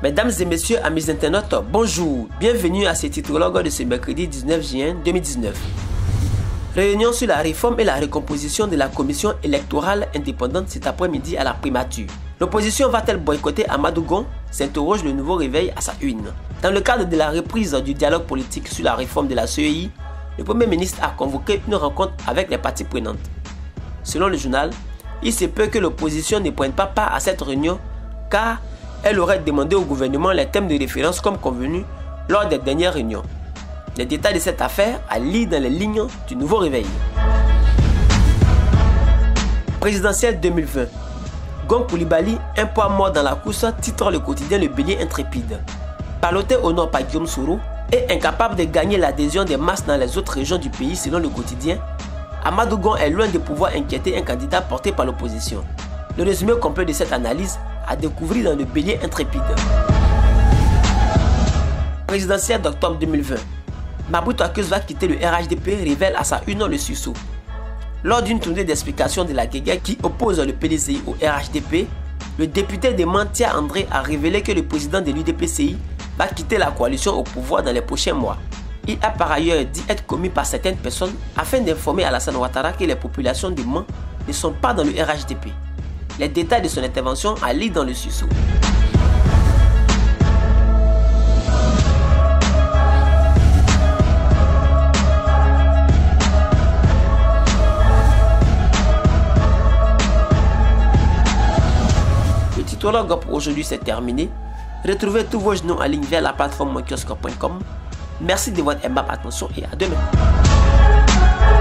Mesdames et messieurs, amis internautes, bonjour. Bienvenue à ce titrologue de ce mercredi 19 juin 2019. Réunion sur la réforme et la recomposition de la commission électorale indépendante cet après-midi à la primature. L'opposition va-t-elle boycotter Amadou Gon? S'interroge le nouveau réveil à sa une. Dans le cadre de la reprise du dialogue politique sur la réforme de la CEI, le Premier ministre a convoqué une rencontre avec les parties prenantes. Selon le journal, il se peut que l'opposition ne prenne pas part à cette réunion car elle aurait demandé au gouvernement les thèmes de référence comme convenu lors des dernières réunions. Les détails de cette affaire à lire dans les lignes du nouveau réveil. Présidentielle 2020. Gon Coulibaly, un poids mort dans la course, titre le quotidien Le Bélier Intrépide. Ballotté au nord par Guillaume Soro et incapable de gagner l'adhésion des masses dans les autres régions du pays selon le quotidien, Amadou Gon est loin de pouvoir inquiéter un candidat porté par l'opposition. Le résumé complet de cette analyse à découvrir dans Le Bélier Intrépide. Présidentielle d'octobre 2020. Maboutou Akuz va quitter le RHDP, révèle à sa une le sursaut. Lors d'une tournée d'explication de la guéguerre qui oppose le PDCI au RHDP, le député de Mantia André a révélé que le président de l'UDPCI va quitter la coalition au pouvoir dans les prochains mois. Il a par ailleurs dit être commis par certaines personnes afin d'informer Alassane Ouattara que les populations de Mans ne sont pas dans le RHDP. Les détails de son intervention à lire dans le sursaut. Le titologue pour aujourd'hui c'est terminé. Retrouvez tous vos genoux en ligne via la plateforme monkioscope.com. Merci de votre aimable attention et à demain.